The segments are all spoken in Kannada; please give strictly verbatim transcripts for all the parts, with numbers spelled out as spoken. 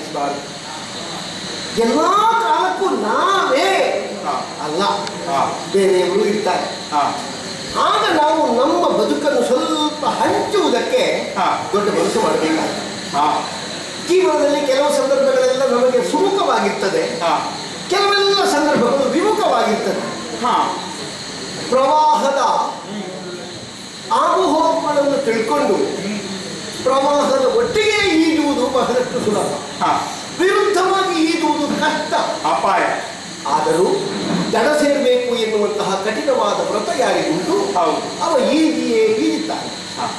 ಸಾಧಿಸಬಾರದು. ಎಲ್ಲ ಕಾಲಕ್ಕೂ ನಾವೇ ಅಲ್ಲ, ಬೇರೆಯವರು ಇರ್ತಾರೆ. ಆಗ ನಾವು ನಮ್ಮ ಬದುಕನ್ನು ಸ್ವಲ್ಪ ಹಂಚುವುದಕ್ಕೆ ದೊಡ್ಡ ಮನಸ್ಸು ಮಾಡಬೇಕಾಗ್ತದೆ. ಜೀವನದಲ್ಲಿ ಕೆಲವು ಸಂದರ್ಭಗಳೆಲ್ಲ ನಮಗೆ ಸುಮುಖವಾಗಿರ್ತದೆ, ಕೆಲವೆಲ್ಲ ಸಂದರ್ಭಗಳು ವಿಮುಖವಾಗಿರ್ತದೆ. ಪ್ರವಾಹದ ಆಗುಹೋಗುಗಳನ್ನು ತಿಳ್ಕೊಂಡು ಪ್ರವಾಹದ ಒಟ್ಟಿಗೆ ಈಜುವುದು ಬಹಳಷ್ಟು ಸುಲಭ, ವಿರುದ್ಧವಾಗಿ ಈಜುವುದು ಕಷ್ಟ, ಅಪಾಯ. ಆದರೂ ದಡ ಸೇರಬೇಕು ಎನ್ನುವಂತಹ ಕಠಿಣವಾದ ವ್ರತ ಯಾರಿಗುಂಟು ಅವ ಈಜಿಯೇ ಈಜುತ್ತಾನೆ.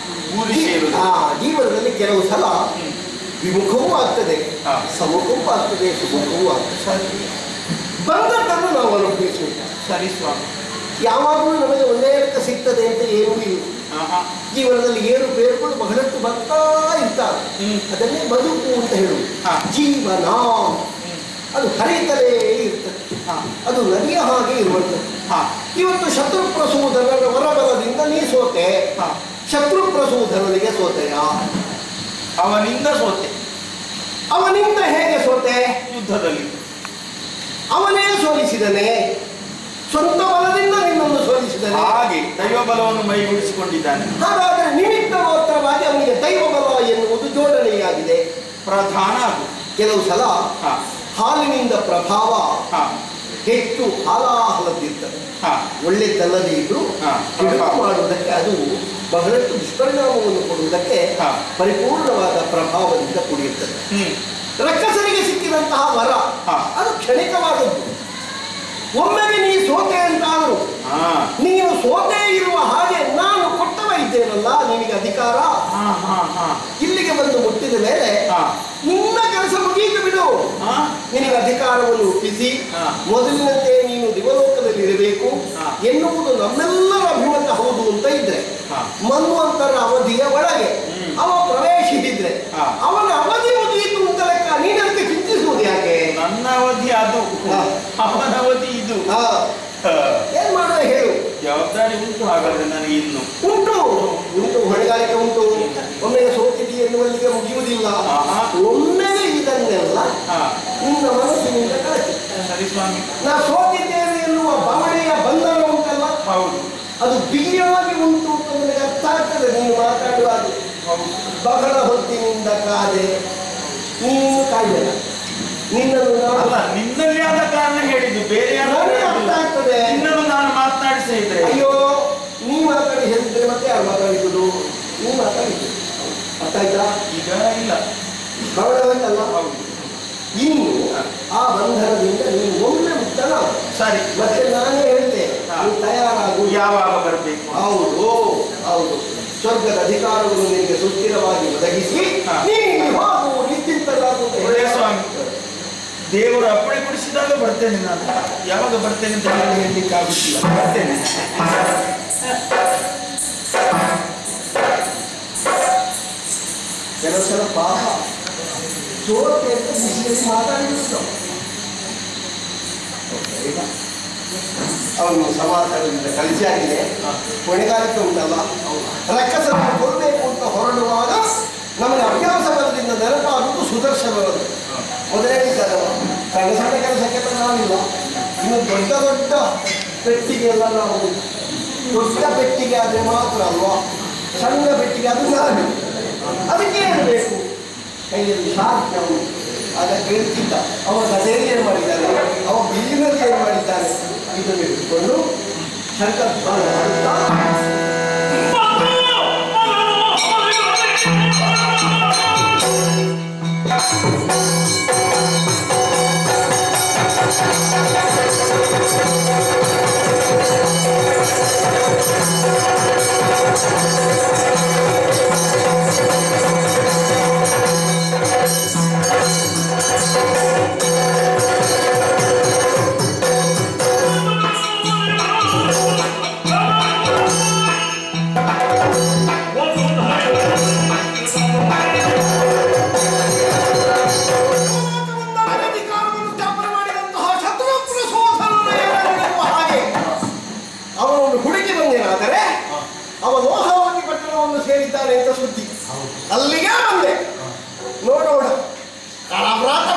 ಜೀವನದಲ್ಲಿ ಕೆಲವು ಸಲ ವಿಮುಖವೂ ಆಗ್ತದೆ, ಸಮ್ಮುಖವೂ ಆಗ್ತದೆ, ಸುಮುಖವೂ ಆಗ್ತದೆ. ಬಂದದ್ದನ್ನು ನಾವು ಅನುಭವಿಸಬೇಕು. ಸರಿ ಸ್ವಾಮಿ, ಯಾವಾಗಲೂ ನಮಗೆ ಒಂದೇ ಲೆಕ್ಕ ಸಿಗ್ತದೆ ಅಂತ ಏನೂ ಇಲ್ಲ. ಜೀವನದಲ್ಲಿ ಏರು ಬೇರುಗಳು ಬಹಳಷ್ಟು ಬರ್ತಾ ಇರ್ತಾರೆ, ಅದನ್ನೇ ಬದುಕು ಅಂತ ಹೇಳುವುದು. ಜೀವನ ಅದು ಹರಿತಲೇ ಇರ್ತದೆ, ಅದು ನದಿಯ ಹಾಗೆ ಇರುವಂಥದ್ದು. ಇವತ್ತು ಶತ್ರುಪ್ರಸೂಧನರ ವರಬಲದಿಂದ ನೀ ಸೋತೆ, ಶತ್ರುಪ್ರಸೂಧನನಿಗೆ ಸೋತೆಯ? ಅವನಿಂದ ಸೋತೆ. ಅವನಿಂದ ಹೇಗೆ ಸೋತೆ? ಯುದ್ಧದಲ್ಲಿ ಅವನೇ ಸೋಲಿಸಿದನೆ, ಸ್ವಂತ ಬಲದಿಂದ ನಿನ್ನನ್ನು ಸೋಲಿಸಿದನೆ. ಹಾಗೆ ದೈವ ಬಲವನ್ನು ಮೈಗೂಡಿಸಿಕೊಂಡಿದ್ದಾನೆ. ಹಾಗಾದರೆ ನಿಮಿತ್ತ ಮಾತ್ರವಾಗಿ ಅವನಿಗೆ ದೈವ ಬಲ ಎನ್ನುವುದು ಜೋಡಣೆಯಾಗಿದೆ, ಪ್ರಧಾನ. ಅದು ಕೆಲವು ಸಲ ಹಾಲಿನಿಂದ ಪ್ರಭಾವ ಹೆಚ್ಚು ಹಾಲಾಹಲದಿರ್ತದೆ, ಒಳ್ಳೆದಲ್ಲದೆ ಇದ್ರು ಕೆಡುಕು ಮಾಡುವುದಕ್ಕೆ ಅದು ಬಹಳಷ್ಟು ದುಷ್ಪರಿಣಾಮವನ್ನು ಕೊಡುವುದಕ್ಕೆ ಪರಿಪೂರ್ಣವಾದ ಪ್ರಭಾವದಿಂದ ಕೂಡಿರ್ತದೆ. ರಕ್ಕಸರಿಗೆ ಸಿಕ್ಕಿದಂತಹ ವರ ಅದು ಕ್ಷಣಿಕವಾದದ್ದು. ಒಮ್ಮೆಗೆ ನೀ ಸೋತೆ ಅಂತಾದರೂ ನೀನು ಸೋತೆ ಇರುವ ಹಾಗೆ ನಾನು ಕೊಟ್ಟವ ಇದ್ದೇನಲ್ಲ ನಿನಗೆ ಅಧಿಕಾರ. ಇಲ್ಲಿಗೆ ಬಂದು ಮುಟ್ಟಿದ ಮೇಲೆ ನಿನ್ನ ಕೆಲಸ ಮುಗಿಯಿತು ಬಿಡು. ನಿನಗೆ ಅಧಿಕಾರವನ್ನು ಒಪ್ಪಿಸಿ ಮೊದಲಿನಂತೆ ನೀನು ದಿವಲೋಕದಲ್ಲಿ ಇರಬೇಕು ಎನ್ನುವುದು ನಮ್ಮೆಲ್ಲರ ಅಭಿಮತ ಹೌದು ಅಂತ ಇದ್ರೆ, ಮನ್ವಂತರ ಅವಧಿಯ ಒಳಗೆ ಅವ ಪ್ರವೇಶಿಸಿದ್ರೆ ಅವನ ಅವಧಿ ಮುಗಿಯಿತು ಅಂತ ಲೆಕ್ಕ. ನೀನದಕ್ಕೆ ಚಿಂತಿಸುವುದು ಯಾಕೆ? ನನ್ನ ಅವಧಿ ಅದು, ಅವನ ಅವಧಿ ಇದು. ಏನ್ ಮಾಡುವ ಹೇಳು? ಜವಾಬ್ದಾರಿ ಉಂಟು. ಹಾಗಾದ್ರೆ ನನಗೆ ಇನ್ನು ಉಂಟು ಉಂಟು ಹೊಣೆಗಾರಿಕೆ ಉಂಟು. ಒಮ್ಮೆಗೆ ಸೋತಿದ್ದಿ ಎನ್ನುವಲ್ಲಿಗೆ ಮುಗಿಯುವುದಿಲ್ಲ. ಒಮ್ಮೆಗೆ ಇದನ್ನೆಲ್ಲ ನಿನ್ನ ಮನಸ್ಸಿನಿಂದ ಕಳಚಿ. ಸರಿ ಸ್ವಾಮಿ, ನಾ ಸೋತಿದ್ದೇನೆ ಎನ್ನುವ ಭಾವನೆಯ ಬಂಧನ ಉಂಟಲ್ಲ, ಹೌದು, ಅದು ಬಿಗಿಯಾಗಿ ಉಂಟು ಅಂತ ನನಗೆ ಅರ್ಥ ಆಗ್ತದೆ. ನೀನು ಮಾತಾಡುವಾಗ ಬಹಳ ಹೊತ್ತಿನಿಂದ ಕಾದೆ, ನೀನು ಕಾಯ್ಬೇಡ. ನಿನ್ನನ್ನು ಅಲ್ಲ, ನಿನ್ನಲ್ಲಿ ಆದ ಕಾರಣ ಹೇಳಿದ್ದು, ಬೇರೆ ಅರ್ಥ ಆಗ್ತದೆ. ನಿನ್ನನ್ನು ನಾನು ಮಾತನಾಡಿಸಿ ಇದ್ರೆ, ಅಯ್ಯೋ ನೀ ಮಾತಾಡಿ ಹೇಳಿದ್ರೆ ಮತ್ತೆ ಯಾರು ಮಾತಾಡಿಸುದು? ನೀ ಮಾತಾಡಿದ್ದು ಅರ್ಥ ಆಯ್ತಾ? ಈಗ ಇಲ್ಲ, ಬಹಳವಲ್ಲ. ಹೌದು, ಇನ್ನು ಆ ಬಂಧನದಿಂದ ನೀನು ಒಮ್ಮೆ ಮುಕ್ತನ. ಸರಿ, ಮತ್ತೆ ನಾನೇ ಹೇಳ್ತೆ, ನೀನು ತಯಾರಾಗು. ಯಾವಾಗ ಬರಬೇಕು? ಹೌದು ಹೌದು, ಸ್ವರ್ಗದ ಅಧಿಕಾರವನ್ನು ನಿನಗೆ ಸುಸ್ಥಿರವಾಗಿ ಒದಗಿಸಿ ನೀನು ಹೋಗು, ನಿಶ್ಚಿಂತರಾಗು. ಸ್ವಾಮಿ, ದೇವರು ಅಪ್ಪಣೆ ಕೊಡಿಸಿದಾಗ ಬರ್ತೇನೆ. ನಾನು ಯಾವಾಗ ಬರ್ತೇನೆ ಅಂತ ಹೇಳಲಿಕ್ಕೆ ಆಗುತ್ತಿಲ್ಲ, ಬರ್ತೇನೆ. ಕೆಲವು ಸಲ ಪಾಪ ಸೋತೆ ಅಂತ ಬಿಸಿಲಲ್ಲಿ ಮಾತಾಡಿದ್ರು. ಅವನು ಸಮಾಧಾನದಿಂದ ಕಲಿಸಿ ಆಗಿದೆ. ಹೊಣೆಗಾರಿಕೆ ಉಂಟಲ್ಲ, ರಕ್ಕಸನ್ನು ಕೊಲ್ಲಬೇಕು ಅಂತ ಹೊರಡುವಾಗ ನಮಗೆ ಅಭ್ಯಾಸ ಬಲದಿಂದ ನೆನಪಾಗುವುದು ಸುದರ್ಶನರದು. ಮೊದಲೇ ಇದ್ದಾರಲ್ಲ, ಸಣ್ಣ ಸಣ್ಣ ಕೆಲಸಕ್ಕೆಲ್ಲ ನಾವಿಲ್ಲ. ಇನ್ನು ದೊಡ್ಡ ದೊಡ್ಡ ಪೆಟ್ಟಿಗೆಲ್ಲ ನಾವು, ದೊಡ್ಡ ಪೆಟ್ಟಿಗೆ ಆದರೆ ಮಾತ್ರ ಅಲ್ವಾ, ಸಣ್ಣ ಪೆಟ್ಟಿಗೆ ಅದು ನಾನು. ಅದಕ್ಕೆ ಹೇಳಬೇಕು, ಕೈಯಲ್ಲಿ ಶಾರ್ಟ್ ನಾವು ಆಗ ಕೇಳ್ತಿದ್ದ. ಅವ ಗದೆಯಲ್ಲಿ ಏನು ಮಾಡಿದ್ದಾರೆ, ಅವ ಬಿಲ್ಲಿನಲ್ಲಿ ಏನು ಮಾಡಿದ್ದಾರೆ, ಇದನ್ನು ಇಟ್ಟುಕೊಂಡು ಶಂಕರ್ ಮಾಡುತ್ತಾ ಅಲ್ಲಿಗೆ ಬಂದೆ. ನೋಡೋಣ, ಕಳವ್ರಾತ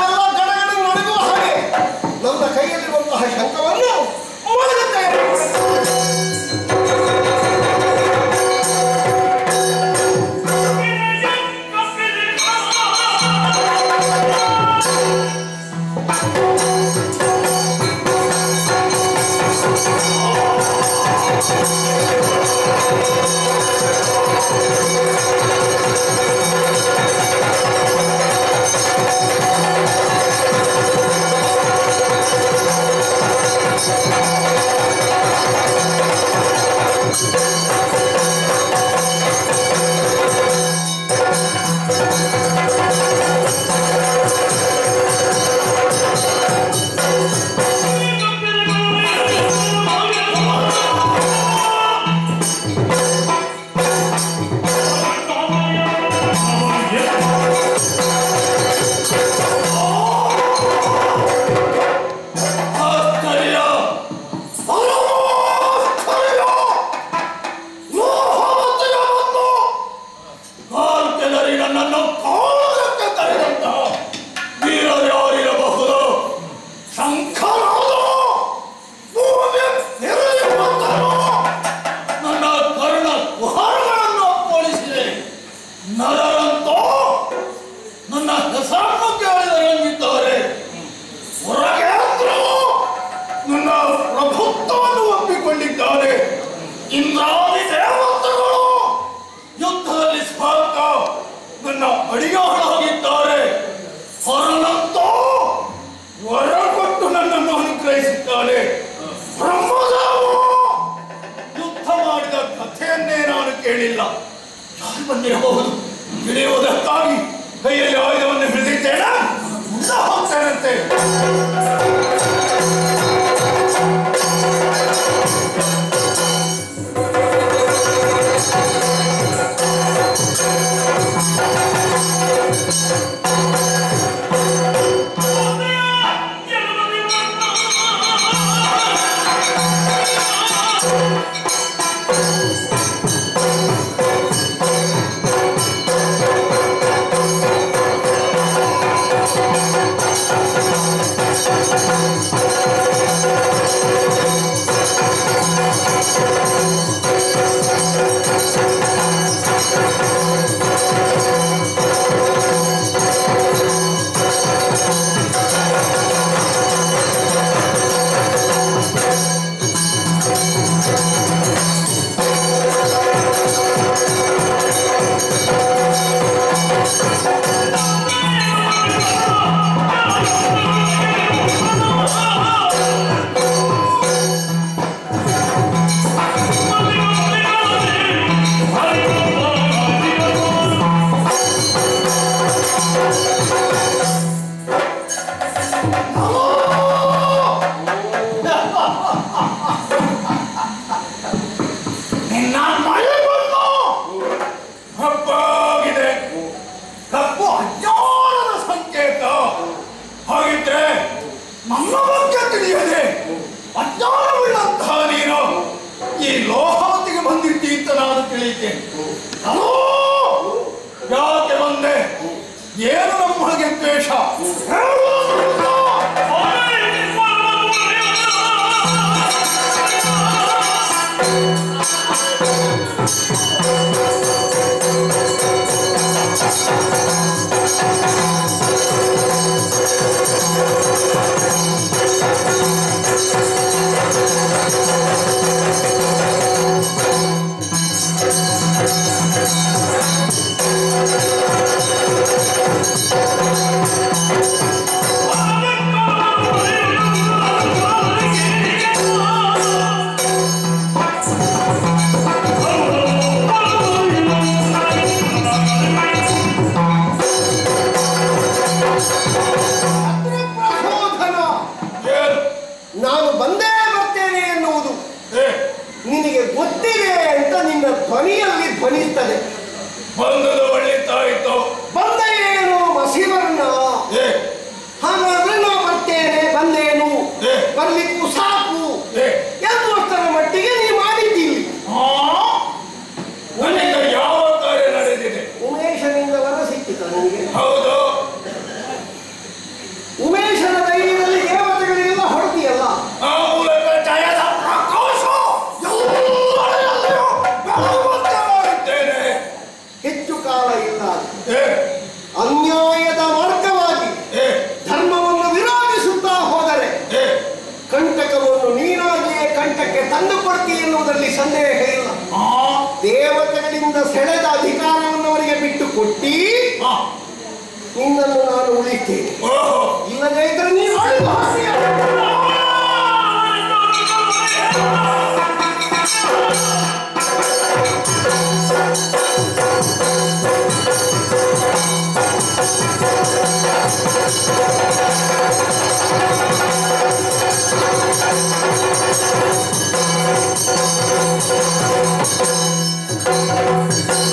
Thank you.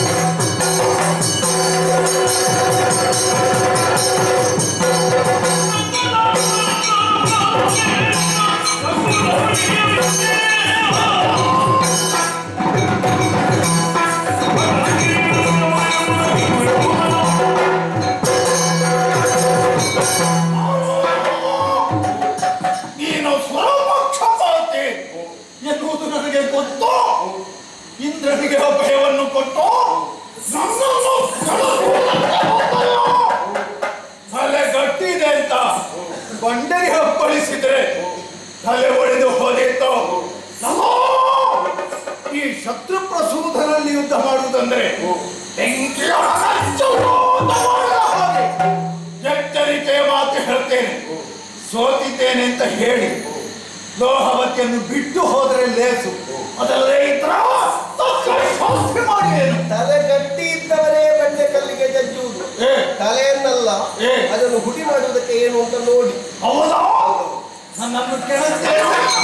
ತಲೆ ಒಡೆದು ಹೋದಿತ್ತು. ಈ ಶತ್ರುಪ್ರಸೂಧನಲ್ಲಿ ಯುದ್ಧ ಮಾಡುವುದಂದ್ರೆ ಎಚ್ಚರಿಕೆಯ ಮಾತು ಹೇಳ್ತೇನೆ. ಸೋತಿದ್ದೇನೆ ಅಂತ ಹೇಳಿ ಲೋಹವತಿಯನ್ನು ಬಿಟ್ಟು ಹೋದರೆ ಲೇಸು, ಅದಲ್ಲದೆ ಇತರ ಶಾಸ್ತಿ ಮಾಡಿದೇನು. ತಲೆ ಗಟ್ಟಿ ಇದ್ದವರೇ ಬಂಡೆ ಕಲ್ಲಿಗೆ ಜಜ್ಜುವುದು, ತಲೆಯನ್ನಲ್ಲ. ಅದನ್ನು ಹುಡಿ ಮಾಡುವುದಕ್ಕೆ ಏನು ಅಂತ ನೋಡಿ. ಹೌದಾ? ನನ್ನನ್ನು ಕೇಳುತ್ತೇನೆ.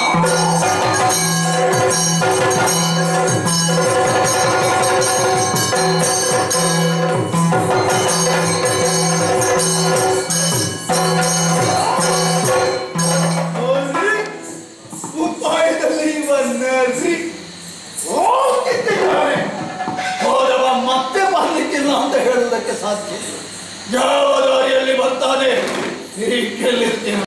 ಉಪಾಯದಲ್ಲಿ ಇವನ್ನರ್ರಿ ಹೋಗಿದ್ದಾರೆ. ಹೋದವ ಮತ್ತೆ ಬರ್ಲಿಕ್ಕಿಲ್ಲ ಅಂತ ಹೇಳುವುದಕ್ಕೆ ಸಾಧ್ಯ. ಯಾವ ದಾರಿಯಲ್ಲಿ ಬರ್ತಾನೆ, ನಿರೀಕ್ಷೆಯಲ್ಲಿರ್ತೇನೆ.